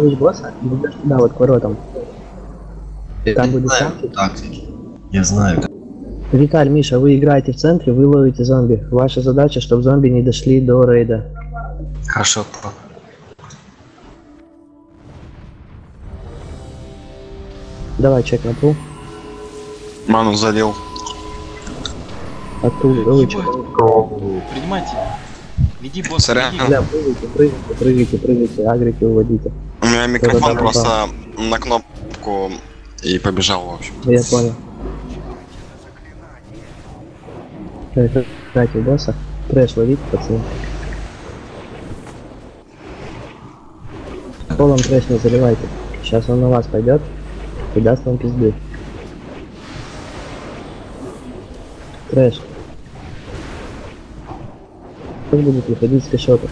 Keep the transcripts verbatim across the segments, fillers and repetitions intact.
ловишь босса и идешь туда вот к воротам. Там будет тактики. Я знаю. Виталь, Миша, вы играете в центре, вы ловите зомби. Ваша задача, чтобы зомби не дошли до рейда. Хорошо. Давай, чек на пул. Ману залил. Оттуда, вылечу. Принимайте. Веди босса, Сорян. веди. Да, прыгайте, прыгайте, прыгайте, прыгайте, агрите, уводите. У меня микрофон Да-да-да, просто на кнопку и побежал, в общем. Я понял. Дайте босса. Трэш ловите, пацаны. Полом трэш не заливайте. Сейчас он на вас пойдет и даст вам пизды. Трэш. Как будет выходить с кэшота?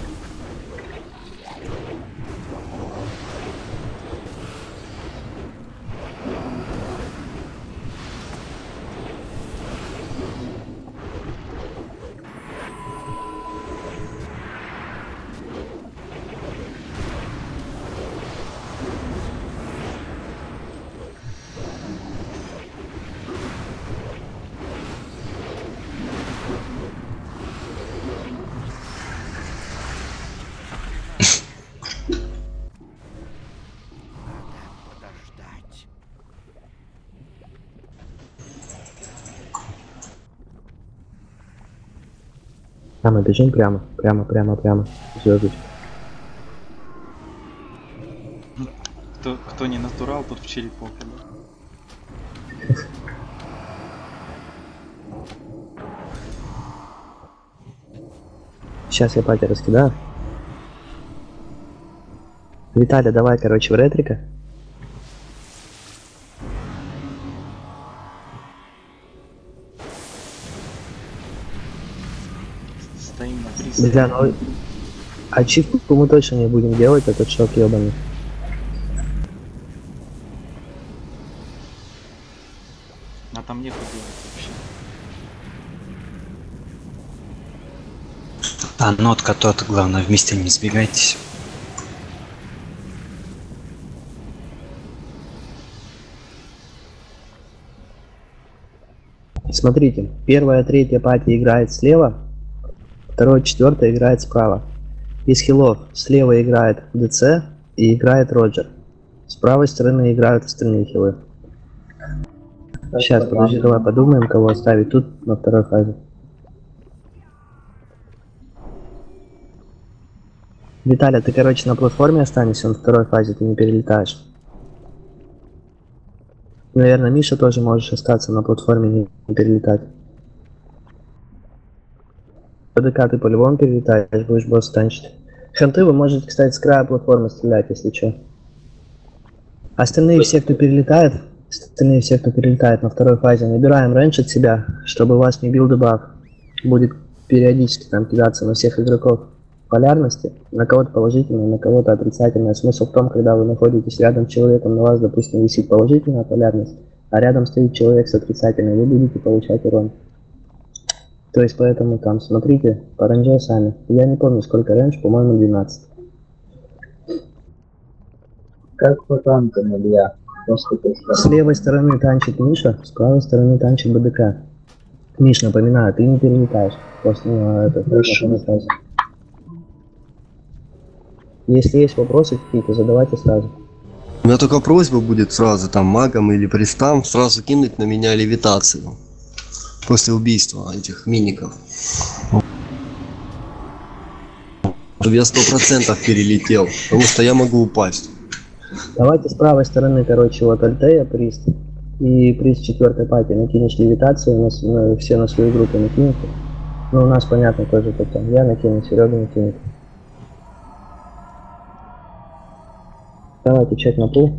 А мы бежим прямо, прямо, прямо, прямо. Звездочка. Кто, кто не натурал, тот в черепок. Сейчас я пати раскидаю. Виталя, давай, короче, в ретрика. Стоим на триста. Бля, ну ачивку мы точно не будем делать, этот шок ебаный. А там нехуй делать вообще. А нотка тот, главное, вместе не сбегайтесь. Смотрите, первая, третья пати играет слева, вторая, четвертая играет справа. Из хилов слева играет ДЦ и играет Роджер. С правой стороны играют остальные хилы. Сейчас, подожди, давай подумаем, кого оставить тут на второй фазе. Виталя, ты, короче, на платформе останешься, на второй фазе ты не перелетаешь. Наверное, Миша тоже можешь остаться на платформе, не, не перелетать. ПДК ты по-любому перелетаешь, будешь босс танчить. Ханты вы можете, кстати, с края платформы стрелять, если что. Остальные все, кто перелетает, остальные все, кто перелетает на второй фазе, набираем рейндж от себя, чтобы у вас не бил дебаф. Будет периодически там кидаться на всех игроков полярности, на кого-то положительная, на кого-то отрицательная. Смысл в том, когда вы находитесь рядом с человеком, на вас, допустим, висит положительная полярность, а рядом стоит человек с отрицательной, вы будете получать урон. То есть поэтому там смотрите по рейнджу сами. Я не помню, сколько рейндж, по-моему, двенадцать. Как по танкам, Илья? С левой стороны танчит Миша, с правой стороны танчит БДК. Миш, напоминаю, ты не перелетаешь. Просто ну, это хорошо. Если есть вопросы какие-то, задавайте сразу. У меня только просьба будет сразу там магом или пристам сразу кинуть на меня левитацию. После убийства этих миников. Чтобы я сто процентов перелетел, потому что я могу упасть. Давайте с правой стороны, короче, вот Альтея, Прист и Прист четвертой пати. Накинешь левитацию, у нас на, все на свою группу накинете. Ну, у нас, понятно, тоже тут там. Я накину, Серега накинет. Давайте чек на пул.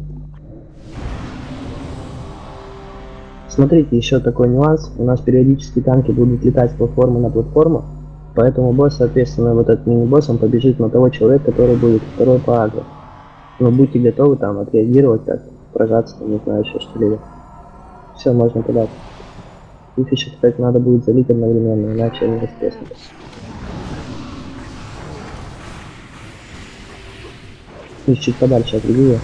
Смотрите, еще такой нюанс. У нас периодически танки будут летать с платформы на платформу. Поэтому босс, соответственно, вот этот мини-боссом побежит на того человека, который будет второй по агро. Но будьте готовы там отреагировать, как прожаться, не знаю, еще что-либо. Все, можно подать. Их еще, кстати, надо будет залить одновременно, иначе они распреснут. И чуть подальше от Ригуя.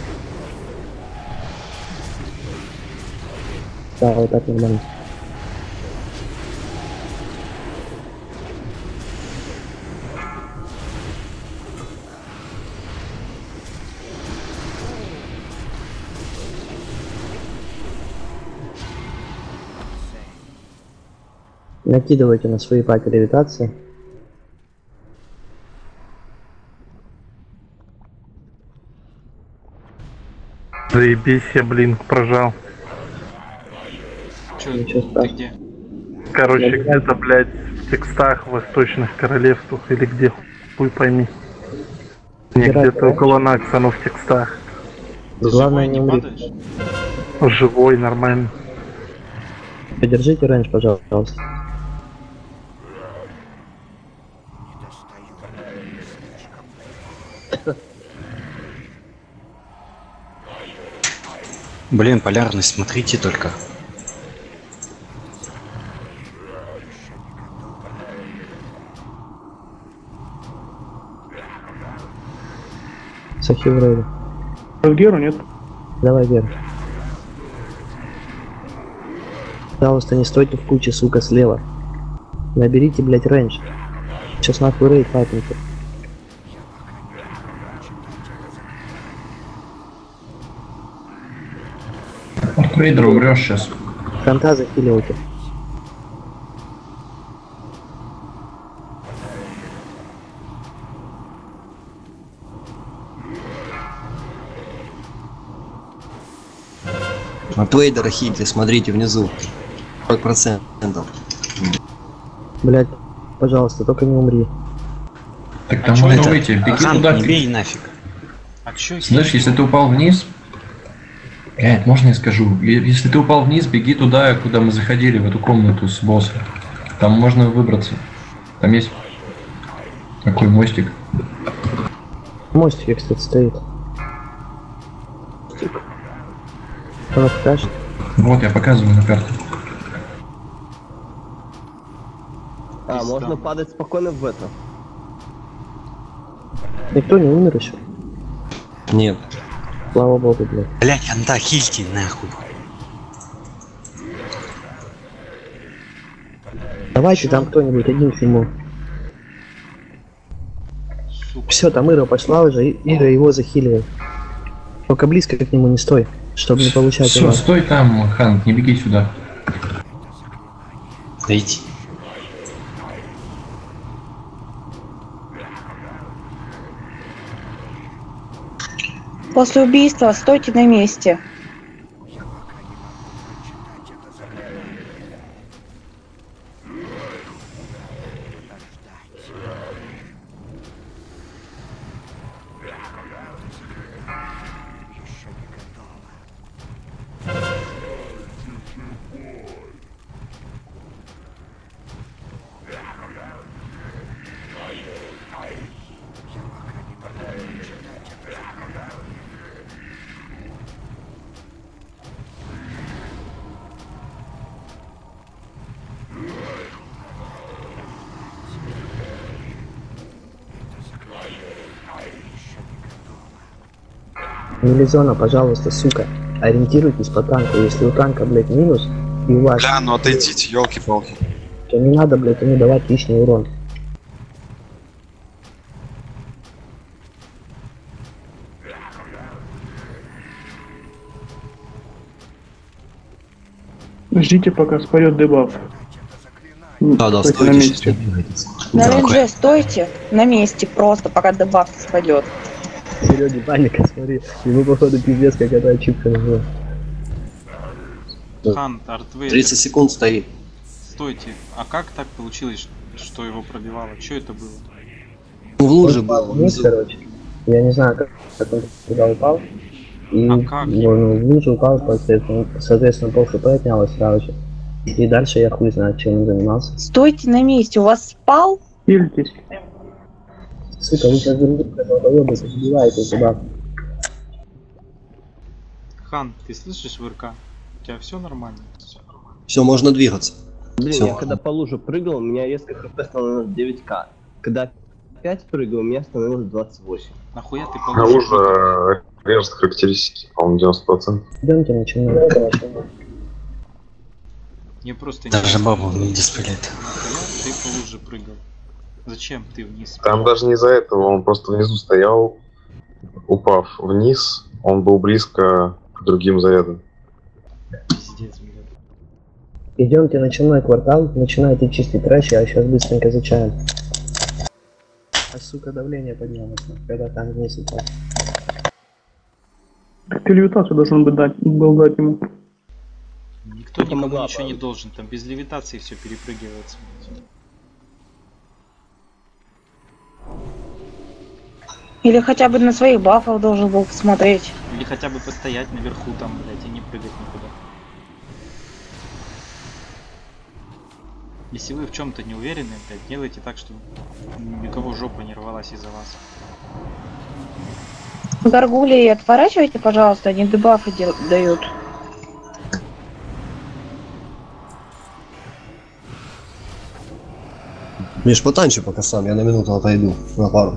Да, вот так нормально. Накидывайте на свои паки левитации. Заебись, я блинк прожал. Чё, Ничего ты страшного. где? Короче, Я не где-то, блядь, в текстах восточных королевствах или где, хуй пойми. Не Играть, где-то да? около Накса, но в текстах. Ты Главное, живой, не не умри. падаешь? Живой, нормально. Подержите рейндж, пожалуйста. Блин, полярность, смотрите только. Сахи в рейде. Геру нет? Давай, Гер. Пожалуйста, не стойте в куче, сука, слева. Наберите, блять, рейндж. Сейчас нахуй рейд файтинг. Рейдер умрешь сейчас. Фронта захиливайте. От Вейдера хитли, смотрите внизу. сорок процентов. Блять, пожалуйста, только не умри. Так А там чё можно это? выйти, беги Хан, туда. не ты- бей нафиг. А чё Знаешь, если ты упал вниз... Блядь, можно я скажу? Е- Если ты упал вниз, беги туда, куда мы заходили, в эту комнату с боссом. Там можно выбраться. Там есть такой мостик. Мостик, кстати, стоит. Она покажет. Вот, я показываю на карте. А, можно падать спокойно в это. Никто не умер еще. Нет. Слава богу, блядь. Блять, анда, хильте нахуй. Давайте там кто-нибудь один к нему. Сука. Все, там Ира пошла уже, и Ира его захиливает. Только близко к нему не стой, чтобы не получать Все, его. стой там, Хан, не беги сюда. Дайте. После убийства стойте на месте. Мелизона, пожалуйста, сука, ориентируйтесь по танку. Если у танка, блядь, минус, и у вас, Бля, ну отойдите, елки-палки. то не надо, блядь, ему давать лишний урон. Ждите, пока спадет дебаф. Да, да, Стойте на стойте, месте. сейчас не двигайтесь. На Да, рейндже стойте на месте просто, пока дебаф спадет. Сереги паника, смотри, ему походу пиздец какая-то ачивка нужна. Хан, Артвейдер, тридцать секунд стоит. стойте. А как так получилось, что его пробивало? Что это было? Ну, в луже Он был, упал вниз, внизу. короче. Я не знаю, как, как он туда упал. И А как? ну, в лужу упал, соответственно, соответственно, пол хп отнялось сразу же. И дальше я хуй знаю, чем он занимался. Стойте на месте, у вас спал? Хильтесь. Сука, вы сейчас друг друга долбоёбы убиваете сюда. Хан, ты слышишь в РК? У тебя все нормально? Все, можно двигаться. Блин, Всё. я когда по луже прыгал, у меня резко хп стало на девять ка. Когда пять прыгаю, у меня становилось двадцать восемь. Нахуя ты А получил? уже режет характеристики, по-моему, девяносто процентов. Идемте, начинаем. Мне просто Даже интересно, бабу не диспелит. нахуя ты по луже прыгал? Зачем ты вниз? Там даже не из-за этого, он просто внизу стоял, упав вниз, он был близко к другим зарядам. Пиздец, блядь. Идемте, начинаем квартал, начинайте чистить трэш, я сейчас быстренько за чаем. А сука, давление поднялось, когда там вниз упал. Ты левитацию должен бы дать, был дать ему. Никто никому Помогла, ничего не правда. должен, там без левитации все перепрыгивается. Или хотя бы на своих бафов должен был посмотреть. Или хотя бы постоять наверху там, блядь, и не прыгать никуда. Если вы в чем-то не уверены, блядь, делайте так, чтобы никого жопа не рвалась из-за вас. Горгулии отворачивайте, пожалуйста, они дебафы дел- дают. Миш, потанчи пока сам, я на минуту отойду, на пару.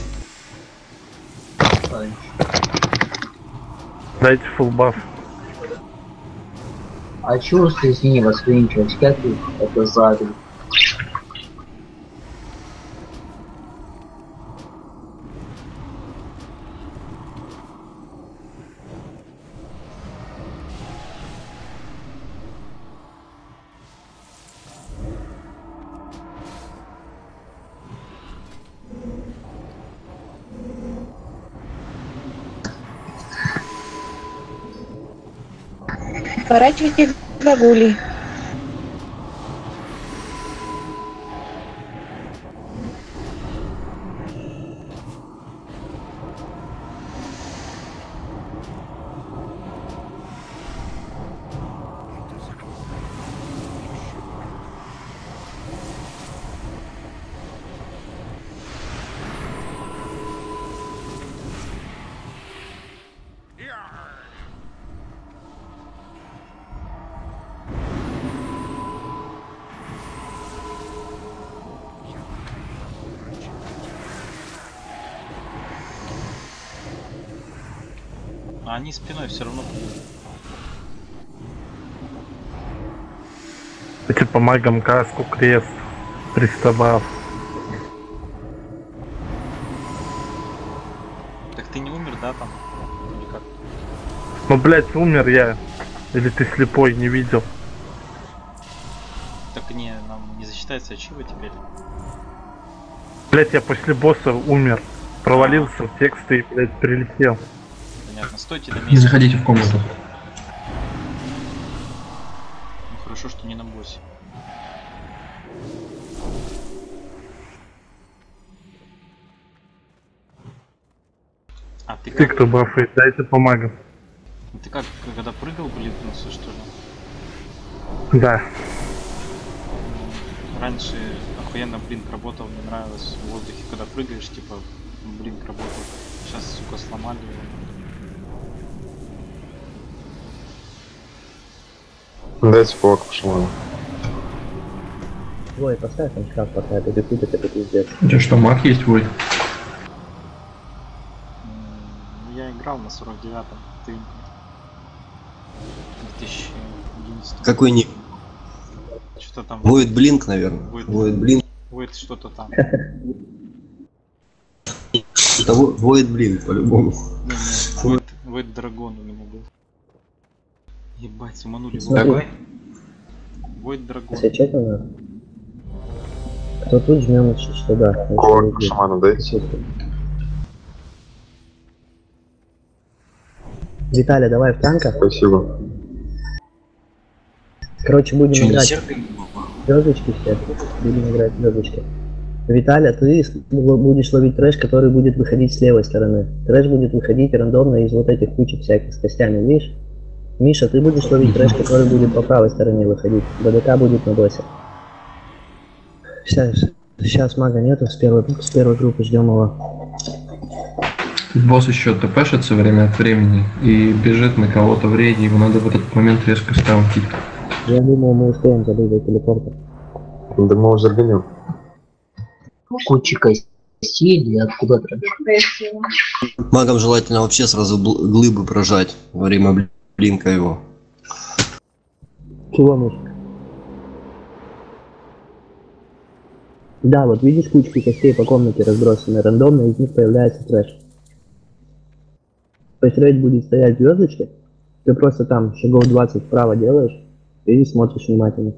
Дайте фулл баф. А чувствую, извини, восприимчивость, как ты это задал? Отворачивайте горгулии. А они спиной все равно будут. Эти по магам каску, крест, триста баф. Так ты не умер, да, там? Или как? Ну, блять, умер я. Или ты слепой, не видел? Так не, нам не засчитается ачива теперь. Блять, я после босса умер. Провалился в текст и, блять, прилетел. Понятно, стойте на Не месте. заходите в комнату. Ну хорошо, что не на боссе. А ты Ты как? кто бафает, дайте по магам. Ты как, когда прыгал, блинкнулся, что ли? Да. Раньше охуенно блинк работал, мне нравилось в воздухе, когда прыгаешь, типа, блинк работал. Сейчас, сука, сломали его. Дайте кулак по шаману. Ой, поставь там шкаф, пока это дефит, это пиздец. У тебя что, маг есть, Вой? М, Ну, я играл на сорок девятом, ты... две тысячи одиннадцатом. Какой ник? Что-то там... Void Blink, наверное. Void. Void Blink. Будет что-то там. Это Vo- Void Blink, по-любому. Не, не, Void, Void Dragon у меня был. Ебать, суманули. Смотри. Void Void Dragon. Сейчас у нас. Кто тут жмем сюда? Кулак по шаману дайте. Виталий, давай в танках. Спасибо. Короче, будем Че, не играть серпим? звездочки все. Будем играть звездочки. Виталя, ты с- будешь ловить трэш, который будет выходить с левой стороны. Трэш будет выходить рандомно из вот этих кучек всяких с костями, видишь? Миша, ты будешь ловить трэш, который будет по правой стороне выходить. БДК будет на досе. Сейчас, сейчас мага нету, с первой, с первой группы ждем его. Босс еще тпшится время от времени и бежит на кого-то в рейде, его надо в этот момент резко стаунтить. Я думаю, мы успеем забыть телепорта. Да мы уже гонем. Куча костей или откуда трэш? Магам желательно вообще сразу бл- глыбы прожать во время бл- блинка его. Чего мышь? Да, вот видишь кучки костей по комнате разбросаны рандомно, из них появляется трэш. То есть рейд будет стоять звездочки, ты просто там шагов двадцать вправо делаешь и смотришь внимательно.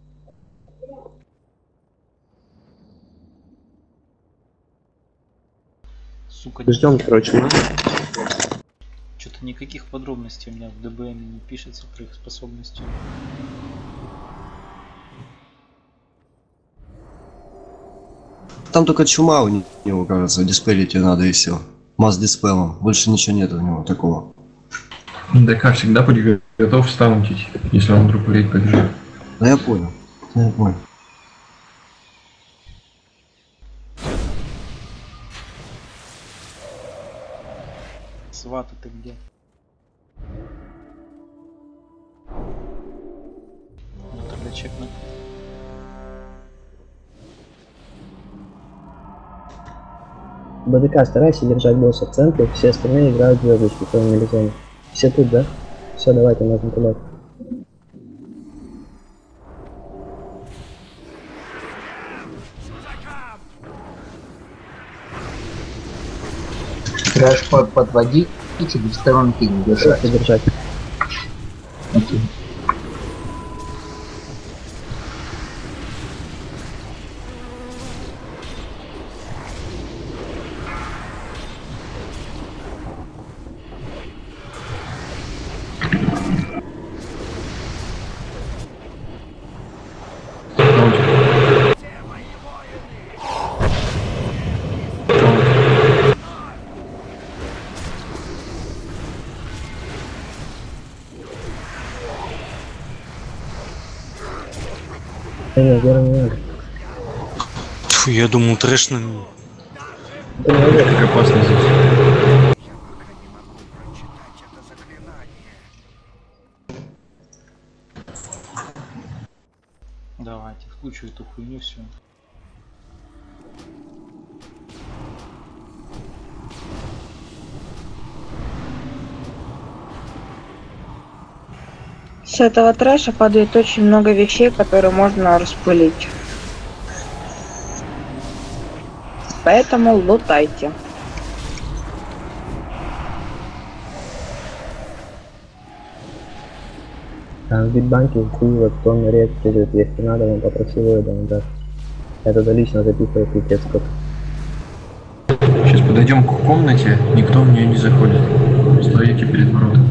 Сука, Ждем, короче. что-то никаких подробностей у меня в ДБМ не пишется про их способности. Там только чума у него, кажется, диспелить тебе надо и все. Масс диспелом. Больше ничего нет у него такого. Да как всегда, будь готов стаунтить, если он вдруг в рейд побежит. Да я понял. Я понял. Свата ты где? Ну тогда чекну. БДК, старайся держать босса в центре, все остальные играют звездочки, кроме Мелизоны. Все тут, да? Все, давайте можем туда. Трэш под, подводить и тебе в сторонке не держать. Просто держать. Окей. Нет, Гера, не надо. Фу, я думал, трэш на... Ты не надо. Как опасно здесь. Давайте, в кучу эту хуйню все. С этого трэша падает очень много вещей, которые можно распылить. Поэтому лутайте. Там в битбанке хуй вот тонна редко лежит, если надо, он попросил его, да, он даст. Я туда лично записываю пипец сколько. Сейчас подойдем к комнате, никто в нее не заходит. Стоите перед воротами.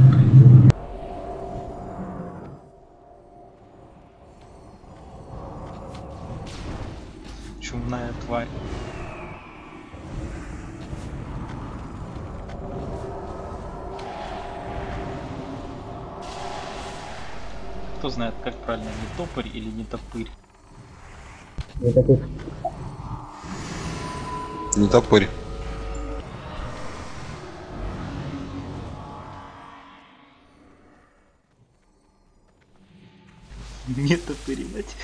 Чумная тварь. Кто знает, как правильно, не топорь или не топырь? Не такой. Не топырь. Не топырить.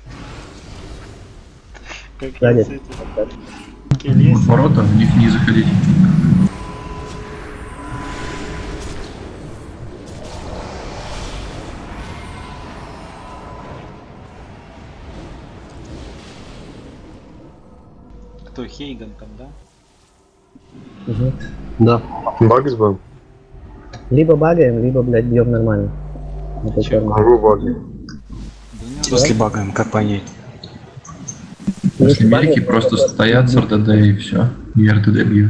Как я Сзади. с этим? В ворота, в них не заходить. Кто, Хейган там, да? Угу. Да. Багс был? Либо багаем, либо, блядь, бьем нормально. Это Чё? форма. Могу баги. В смысле багаем, как понять? После Америки просто стоят с эр тэ дэ и все. И эр тэ дэ бьют.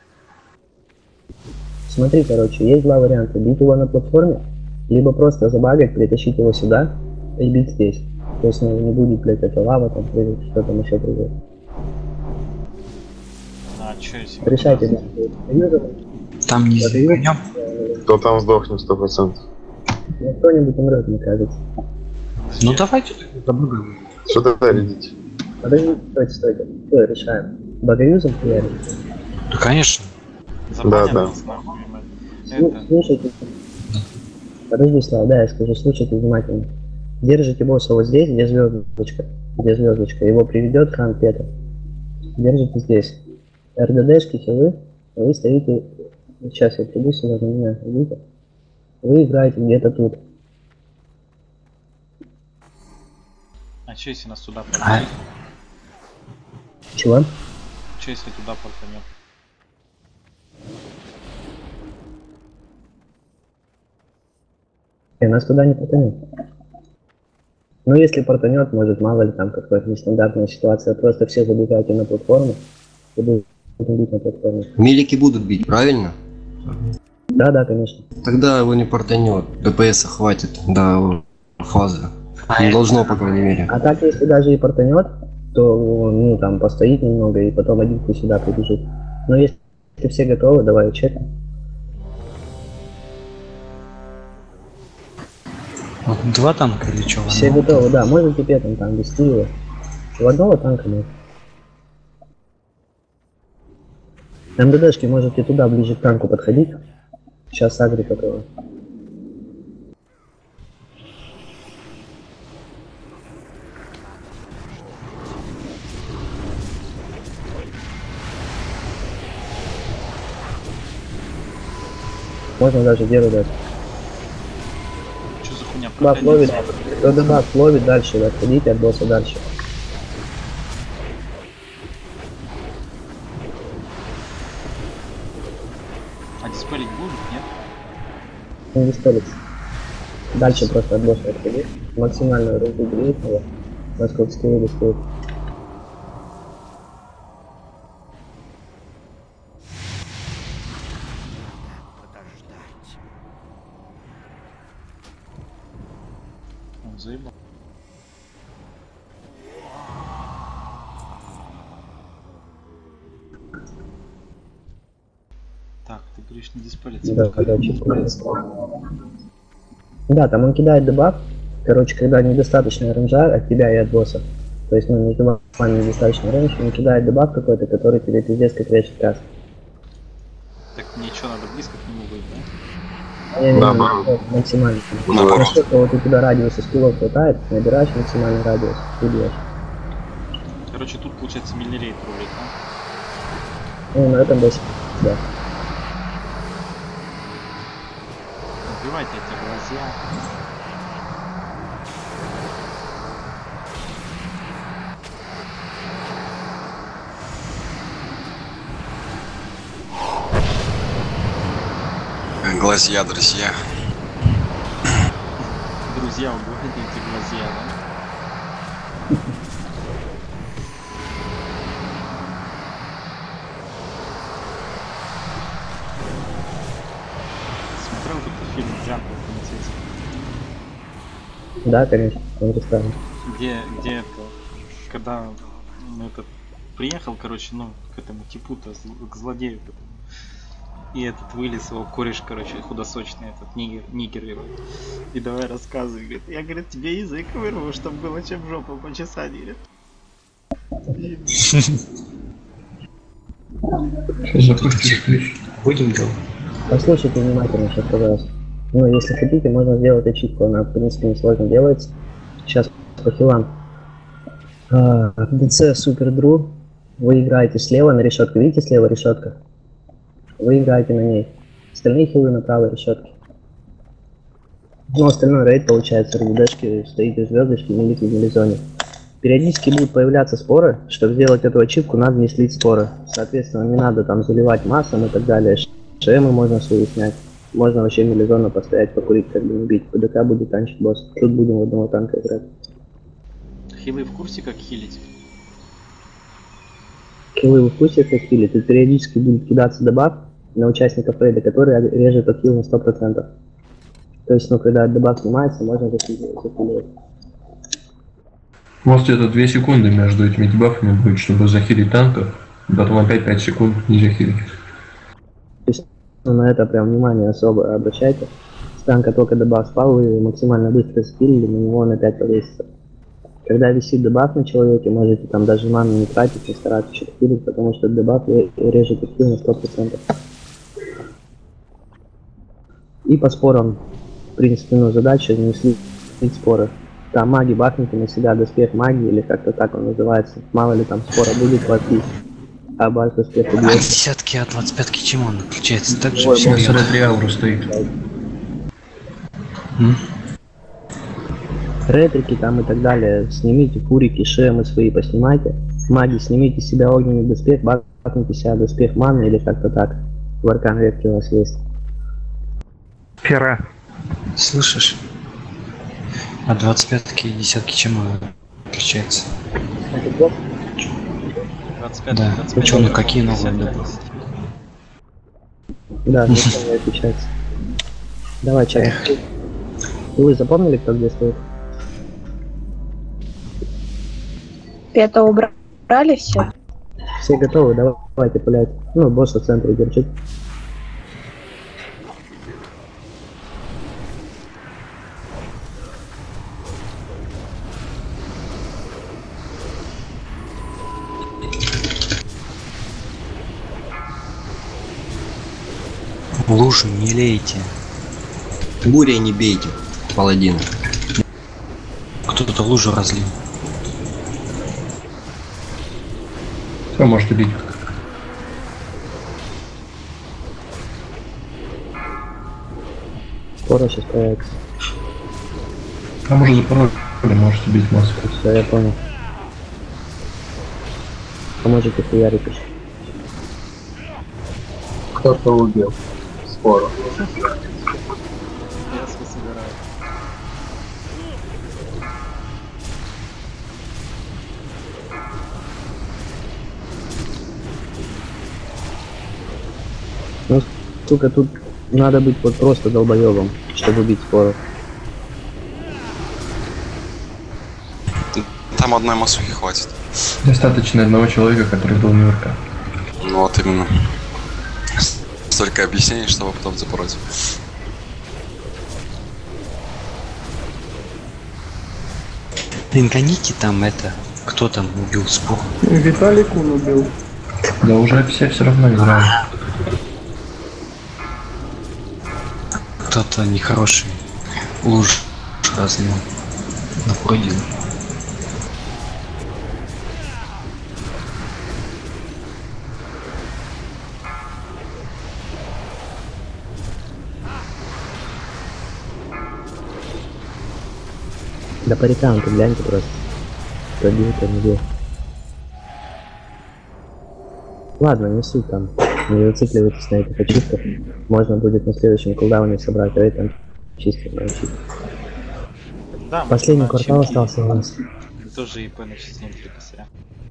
Смотри, короче, есть два варианта. Бить его на платформе, либо просто забагать, притащить его сюда и бить здесь. То есть ну, не будет, блядь, эта лава там прыгать, что там еще прыгает. А, чё если... Решайте, да. Там не загонем. Кто там сдохнет сто процентов. Ну, кто-нибудь умрет, мне кажется. Ну давайте забагаем. Что тогда рядить? Подожди, стойте, стойте. Что, решаем? Багаюзом хуярим? Да, конечно. Забанят Да, да. нас нахуй, блядь. Ну, Это... слушайте. Подожди, Слава, да, я скажу, слушайте внимательно. Держите босса вот здесь, где звездочка. Где звездочка. Его приведет хан Петр. Держите здесь. РДДшки, хилы, вы стоите, сейчас я приду сюда, на меня идите. Вы играете где-то тут. А че если нас туда А? портанет? Чего? Че если туда портанет? И нас туда не потянет. Ну если портанет, может мало ли там какая-то нестандартная ситуация, просто все забегайте на платформу и будут бить на платформе. Милики будут бить, правильно? Да, да, конечно. Тогда его не портанет. ДПСа хватит до фазы. Не должно, по крайней мере. А так, если даже и портанет, то ну там постоит немного и потом один сюда прибежит. Но если все готовы, давай чекаем. Вот два танка или что? Все готовы, да, можете петом там вести его. У одного танка нет. МДДшки можете туда ближе к танку подходить. Сейчас агри такого. Можно даже делать дать. Что за хуйня? Баф ловит, кто дебаф ловит дальше, отходите от босса дальше. А диспелить будут, нет? Не диспелится. Дальше просто от босса отходи. Максимально разгубить его, насколько скиллы достают. Он заебал. Так, ты говоришь, не диспелится. Да, когда да, там он кидает дебаф. Короче, когда недостаточная рейнджа от тебя и от босса. То есть, ну, между вами недостаточно рейндж, он кидает дебаф какой-то, который тебе пиздец как режет каст. Так мне что, надо близко к нему быть, да? Не, не, Наоборот. не, максимально. Наоборот. Насколько вот у тебя радиуса скиллов хватает, набираешь максимальный радиус и бьешь. Короче, тут получается миллирейт рулит, да? Ну, на этом боссе, да. Убивайте эти глазья. Глазья, друзья. Друзья, убивайте эти глазья, да? Смотрел как-то фильм «Джамп» полицейский. Да, конечно, он представлен. Где, где это, когда ну, этот приехал, короче, ну, к этому типу-то, зл- к злодею, к этому. И этот вылез его кореш, короче, худосочный, этот нигер, нигер его. И давай рассказывай, говорит, я, говорит, тебе язык вырву, чтобы было чем жопу почесать, говорит. И- Сейчас запустишь ключ. Будем делать. Послушайте внимательно сейчас, пожалуйста. Ну, если хотите, можно сделать ачивку, она, в принципе, несложно делается. Сейчас по хилам. А, ДЦ Супер Дру. Вы играете слева на решетке. Видите, слева решетка? Вы играете на ней. Остальные хилы на правой решетке. Ну, остальной рейд, получается, РДДшки, стоите звездочки, милики в милизоне. Периодически будут появляться споры. Чтобы сделать эту ачивку, надо не слить споры. Соответственно, не надо там заливать массом и так далее. ШМы можно свои снять. Можно вообще милизонно постоять, покурить, как бы не бить. ПДК будет танчить босс. Тут будем в одного танка играть. Хилы в курсе, как хилить? Хилы в вкусе как хили. Тут периодически будет кидаться дебаф на участников рейда, который режет от хил на сто процентов. То есть, ну, когда дебаф снимается, можно захиливать. Может где-то две секунды между этими дебафами будет, чтобы захилить танка. Потом опять пять секунд не захилить. То есть, ну, на это прям внимание особо обращайте. С танка только дебаф спал, вы его максимально быстро скиллили, на него он опять повесится. Когда висит дебаф на человеке, можете там даже ману не тратить, не стараться что-то скиллить, потому что дебаф режет хил на сто процентов. И по спорам, в принципе, ну, задача не слить споры. Там маги бахните на себя доспех магии, или как-то так он называется. Мало ли там спора будет платить. а бальк успех А убьет. десятки, а двадцать пятки чему он отличается? Так же Ой, все. На сорок три ауру стоит. М? Ретрики там и так далее. Снимите фурики, шемы свои поснимайте. Маги, снимите с себя огненный доспех, бахните себя доспех маны или как-то так. В аркан ветке у вас есть. Пера. Слышишь? А двадцать пятки и десятки чем он отличается? двадцать пять, Да. двадцать пять, Чё, ну по-моему, какие новые, десятка да? есть. Да, ничего не отличается. Давай, чай. Вы запомнили, кто где стоит? Это убрали все? Все готовы? Давайте пулять. Ну, босса в центре держит. Лужу не лейте. Буря не бейте, паладин. Кто-то лужу разлил. Все, можете бить. Скоро сейчас появится. Там уже запороли, можете бить массу. Все, я понял. Поможете хуярить еще. Кто-то убил. Скоро. Я свой собираю. Ну, сука, тут надо быть вот просто долбоебом, чтобы убить скоро. Там одной масухи хватит. Достаточно одного человека, который был наверху. Ну вот именно. Столько объяснений, чтобы потом запороть. Линканите там это. Кто там убил спор? Виталий Кун убил. Да уже все все равно играют. Кто-то нехороший луж разлил. Напротив. Да по рекам ты гляньте просто. Кто бил, кто не бил. Ладно, не суть там. Не зацикливайтесь на этих очистках. Можно будет на следующем кулдауне собрать рейтинг чистить, научить. Да, мы Последний на квартал ачивки остался у нас. Тоже ИП начислим для косаря.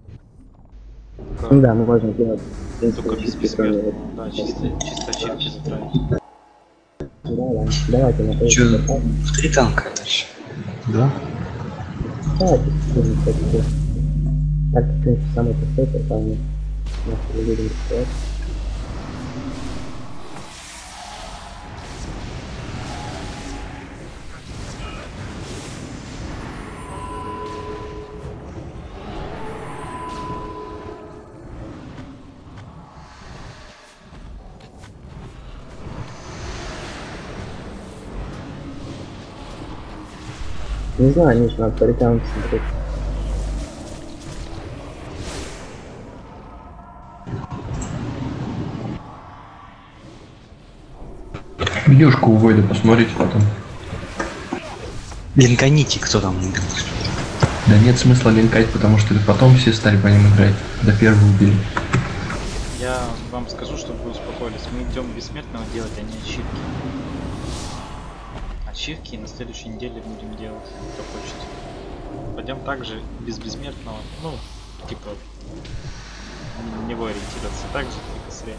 Ну да, мы можем делать. в принципе, Только без чистки, кроме бессмертного, этого. да, чисто, чисто ачивки затравить. Да, да. Давайте на Чё, следующий квартал. в три танка дальше? Да? Давайте, будем, кстати, так, в принципе, самый простой квартал. Мы не будем рисковать. Не знаю, Миш, надо по рекам смотреть. Видюшку у Войда посмотрите потом. Линканите, кто там убил. Да нет смысла линкать, потому что потом все стали по ним играть. До первого убили. Я вам скажу, чтобы вы успокоились. Мы идем бессмертного делать, а не ачивки. Ачивки на следующей неделе будем делать, кто хочет. Пойдем также без бессмертного, ну, типа, на него ориентироваться так же, как и средний.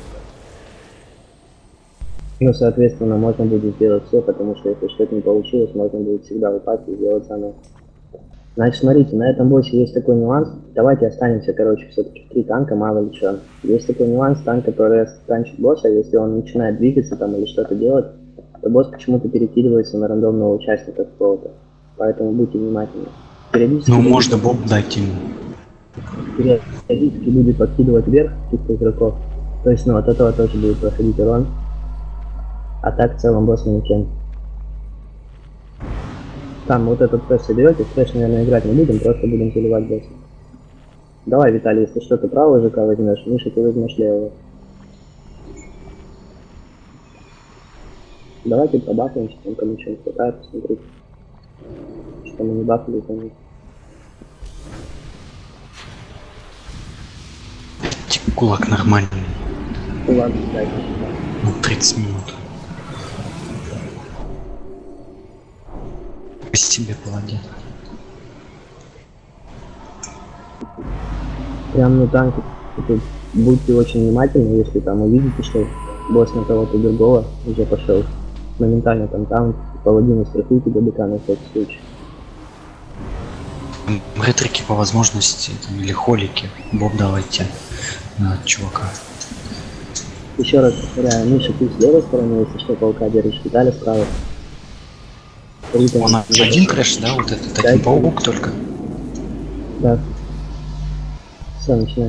Ну, соответственно, можно будет сделать все, потому что если что-то не получилось, можно будет всегда упасть и сделать заново. Значит, смотрите, на этом боссе есть такой нюанс. Давайте останемся, короче, все-таки три танка, мало ли что. Есть такой нюанс, танк, который танчит босса, если он начинает двигаться там или что-то делать, то босс почему-то перекидывается на рандомного участника какого-то. Поэтому будьте внимательны. Периодически Ну, будет- можно боб дать ему. периодически будет подкидывать вверх каких-то игроков. То есть, ну, от этого тоже будет проходить урон. А так в целом босс манекен. Там вот этот трэш соберете, в трэш, наверное, играть не будем, просто будем заливать босса. Давай, Виталий, если что, ты правый ЖК возьмешь, Миша, ты возьмешь левого. Давайте пробафаемся, там кому что не хватает, посмотрите. Что мы не бафали, то нет. Кулак нормальный. Кулак, кстати. Ну, тридцать минут. По себе паладин. Прям на танке. Тут будьте очень внимательны, если там увидите, что босс на кого-то другого уже пошел. Моментально там танк, паладина страхуйте ДБК на всякий случай. Ретрики по возможности, там, или холики. Боб, давайте на чувака. Еще раз повторяю, Миша, ты с левой стороны, если что, паука держишь, Виталий справа. Ритм, Он один крэш, да, вот этот один паук только? Да. Все, начинай.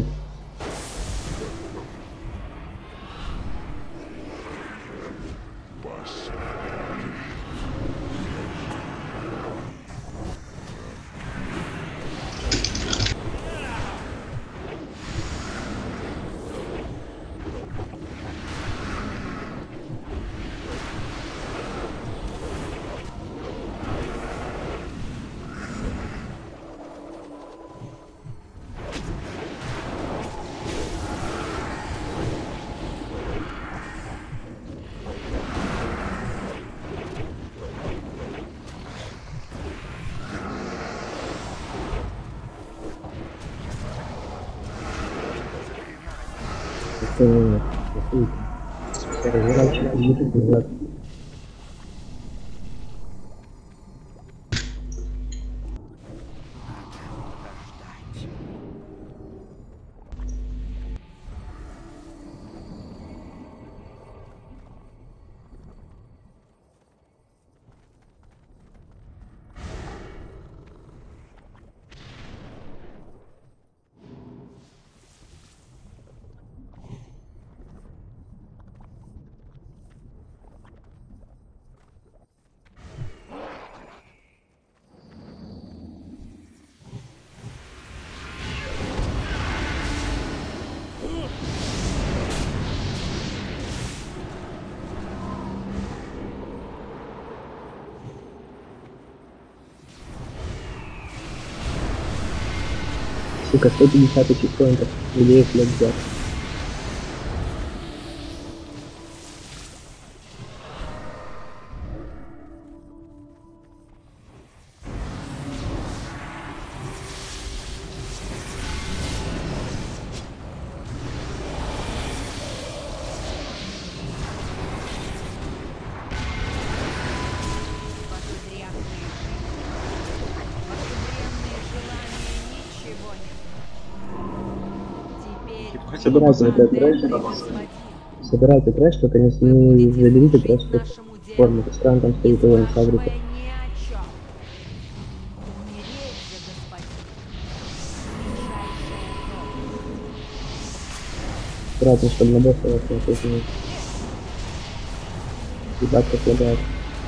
Разворачивай, назад. Сука, сто пятьдесят чекпоинтов, где их лет взять? Собирайте этот трэш, собирайте трэш, только не, не заберите просто форму, пускай он там стоит его на фабрике. Аккуратно, чтобы на босса вас не ответили. Ебать, как лагает.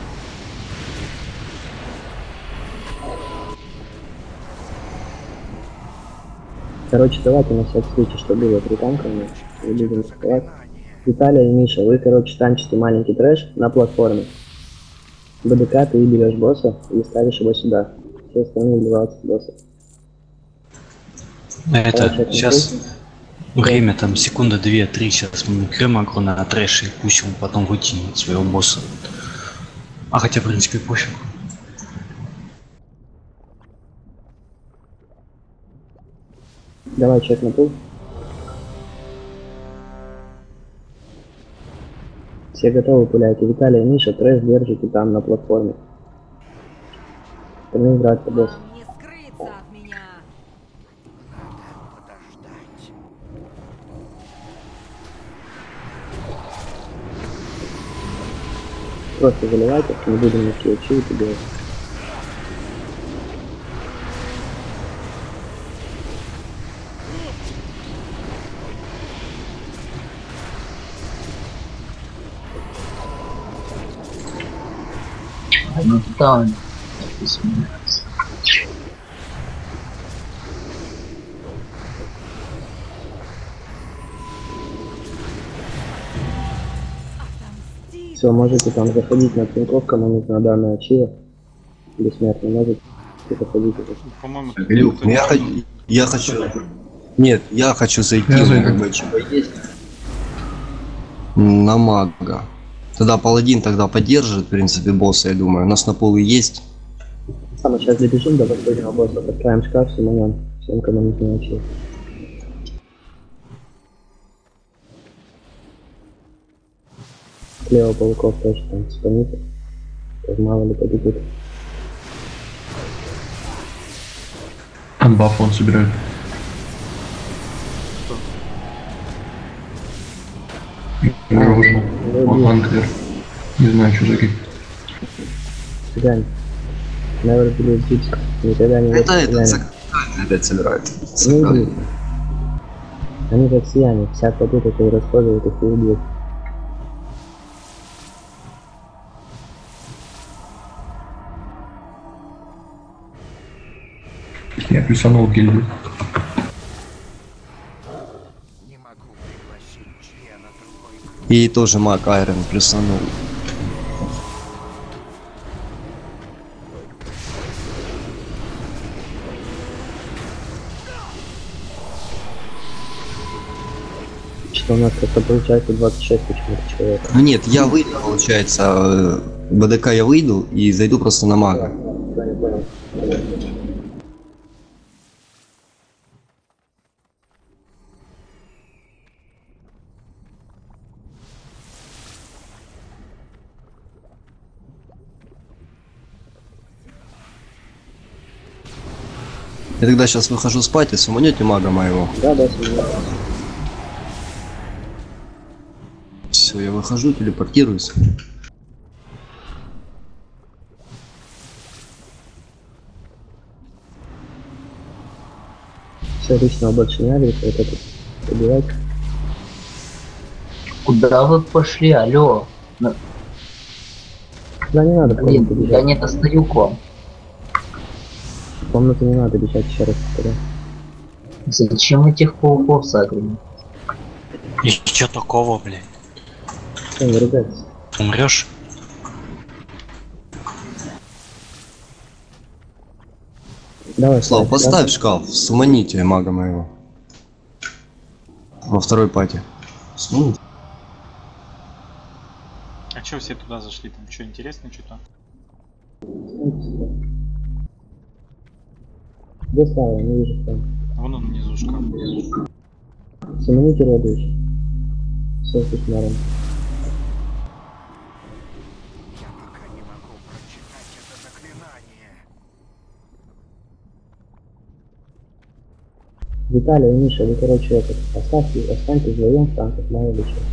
Короче, давайте на всякий случай, что было три танка, мы не будем рисковать. Виталий и Миша, вы, короче, танчите маленький трэш на платформе. БДК ты берешь босса и ставишь его сюда. Все остальные вливаются в босса. Это сейчас время там секунда, две, три, сейчас мы крем агро на трэш, и пусть он потом вытянет своего босса. А хотя, в принципе, пофиг. Давай, чек на пул. Все готовы пуляйте. Виталий и Миша, трэш держите там на платформе. Остальные играют по боссу. Просто заливайте, не будем на скиллчи и делать. Ну там. Все, можете там заходить на Тинькофф, кому нужна данная ачива. Бессмертный, можете заходить. По-моему, Илюх, ну я, хочу, я хочу... Нет, я хочу зайти, Я ну, зайду. как бы ачива есть. На мага. Тогда паладин тогда поддержит, в принципе, босса, я думаю. У нас на полу есть. А мы сейчас добежим до последнего босса, откроем шкаф, симонем. Всем, кому нужна ачива. Слева пауков тоже там спамите. Мало ли побегут. Там баф он собирает. Уже ушел. Он анклер. Не знаю, что за гиг. Цыгань. Never believe gypsy. Никогда не Это, верь это, цыгане. за- опять собирает. Не иди. Они как сияние, вся попытка и расходуют их и убьют. Я плюсанул гильдию. И тоже маг Айрон плюсанул. Что у нас как-то получается двадцать шесть почему-то человек. Ну нет, я выйду, получается, э, БДК я выйду и зайду просто на мага. Я не понял. Я тогда сейчас выхожу спать и суманете мага моего. Да, да, суманете. Все, я выхожу, телепортируюсь. Все, личного больше не агрится, вот это убивать. Куда вы пошли, алло? На- Да не надо в Блин, комнату я бежать. не достаю к вам. В комнату не надо бежать, еще раз повторяю. Зачем этих пауков сагрили? И чё такого, блядь? Что, не ругайтесь. Умрешь? Давай, Слав, Слав, поставь да? шкаф, суманите мага моего. Во второй пати. Ну, А чё все туда зашли? Там что, интересно что-то? Где Слава? Не вижу Слава. Вон он внизу шкаф. Суманите Родович. Все, здесь норм. Виталий и Миша, вы, короче, этот, оставьте, останьтесь вдвоем в танках, мало ли что.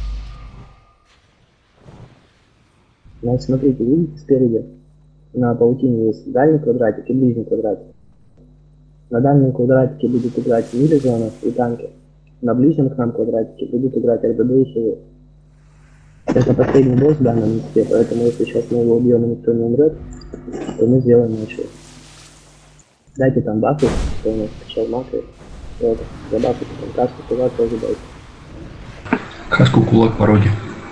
Значит, смотрите, видите спереди? На паутине есть дальний квадратик и ближний квадратик. На дальнем квадратике будут играть мили-зона и танки. На ближнем к нам квадратике будут играть эр дэ дэ и хилы. Это последний босс в данном месте, поэтому если сейчас мы его убьем и никто не умрет, то мы сделаем ночью. Дайте там бафы, что у нас качал маты. Вот, забафы, там каску туда тоже дайте. Каску кулак пороги.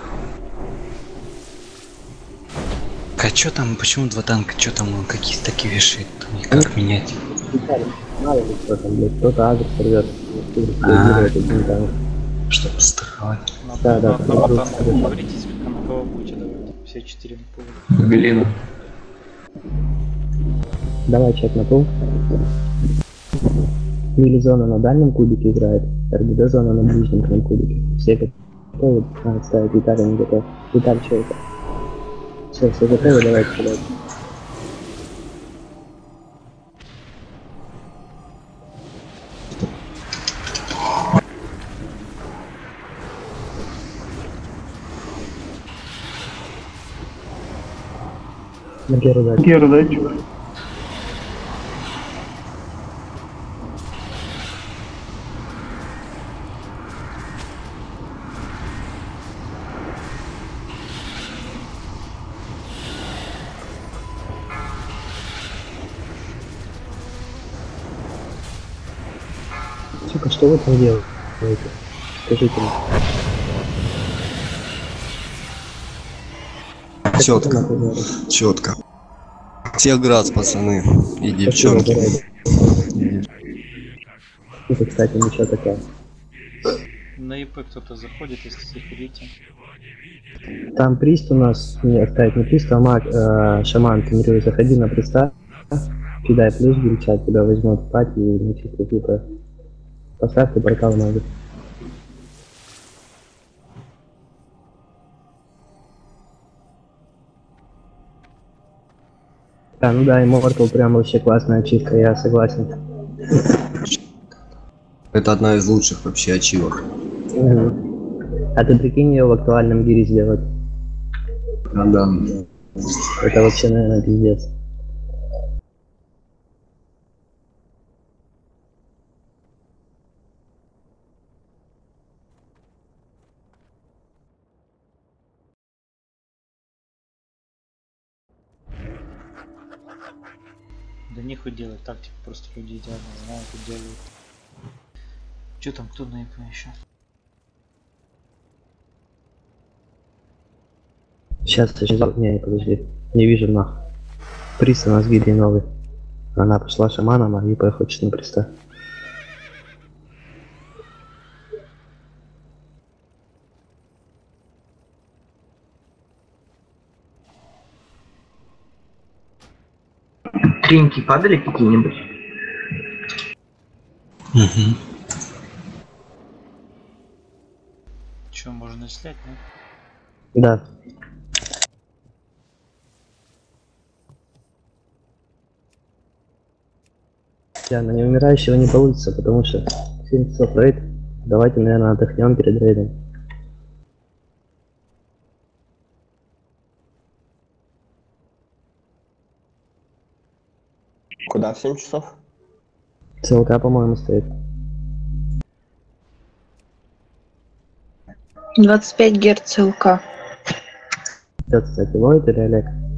А чё там, почему два танка, чё там, он какие-то такие вешает, там их как менять? Виталий, мало ли кто там, блядь, кто-то агр сорвет. А. Один танк. Чтобы страховать. Да, да, На одного да. танка договоритесь, на кого будете давать. Все четыре на поле. Белина. Давай чек на пол. Мили-зона на дальнем кубике играет, эр дэ дэ зона на ближнем к нам кубике. Все готовы, надо ставить, Виталий не готов. Виталий, что это? Все, все готовы, давайте сюда. На Геру дать. Геру дайте. Сука, что вы там делаете? Скажите мне. Четко. Четко. Всех град, пацаны. И девчонки. Это, кстати, ничего такое. На ИП кто-то заходит, если заходите. Там прист у нас, не оставить не прист, а маг, э, шаман, ты заходи на приста, кидай плюс гильчат, тебя возьмут пати и не чисто типа. Поставьте портал магу. Да, ну да, Immortal прям вообще классная ачивка, я согласен. Это одна из лучших вообще ачивок. Угу. А ты прикинь ее в актуальном гире сделать? А, да. Это вообще, наверное, пиздец. Да нехуй делать, тактику просто люди идеально знают и делают. Че там, кто на ИП еще? Сейчас, сейчас, не, подожди, не вижу нахуй. Прист у нас в гильдии новый. Она пошла шаманом, а ИП хочет на приста. Тринки падали какие-нибудь? Угу. Че, можно снять, ну? Да. Я на неумирающего не получится, потому что семь часов рейд. Давайте, наверное, отдохнем перед рейдом. Куда в семь часов? ЦЛК, по-моему, стоит. двадцать пять герц ЦЛК. Это, кстати, Лойд или Олег?